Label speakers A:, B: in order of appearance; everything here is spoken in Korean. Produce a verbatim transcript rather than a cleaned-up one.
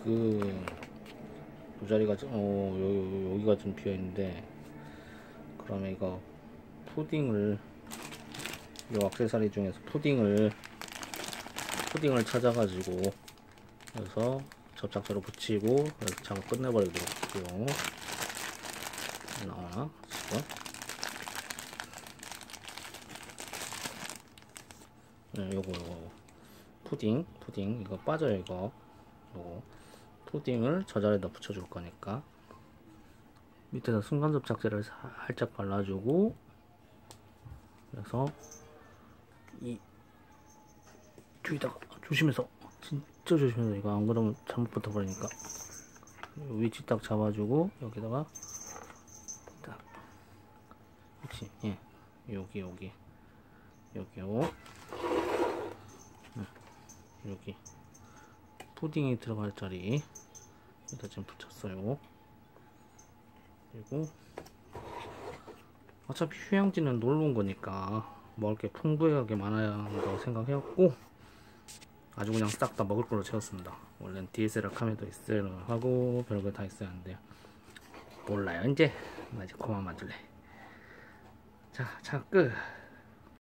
A: 그 두 자리가 좀, 어, 요, 여기가 좀 비어 있는데, 그러면 이거 푸딩을, 요 액세서리 중에서 푸딩을 푸딩을 찾아가지고 그래서 접착제로 붙이고 그래서 작업 끝내버리도록 할게요. 나오나 지금? 네, 요거 요거 푸딩 푸딩 이거 빠져요. 이거 요거 푸딩을 저 자리에다 붙여줄 거니까 밑에서 순간 접착제를 살짝 발라주고, 그래서 이 뒤에다가 조심해서, 진짜 조심해서, 이거 안 그러면 잘못 붙어버리니까 위치 딱 잡아주고 여기다가 딱 그렇지. 예, 여기 여기 여기요. 여기 푸딩이 들어갈 자리 여기다 지금 붙였어요. 그리고 어차피 휴양지는 놀러 온 거니까 먹을 게 풍부하게 많아야 한다고 생각해갖고 아주 그냥 싹 다 먹을 걸로 채웠습니다. 원래는 디에스엘알 카메라도 있어야 하고 별거 다 있어야 하는데 몰라요. 이제 나 이제 그만 만들래. 자, 자 끝.